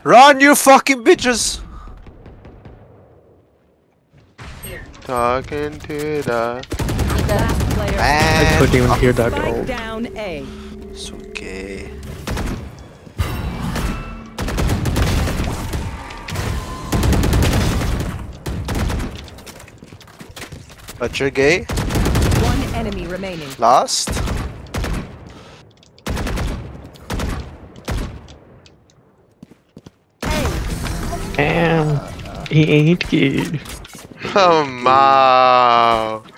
Run, you fucking bitches! Talking to the... I couldn't even hear that goal. Down A. It's okay. But you're gay? One enemy remaining. Last? Damn, he ain't good. Oh, wow.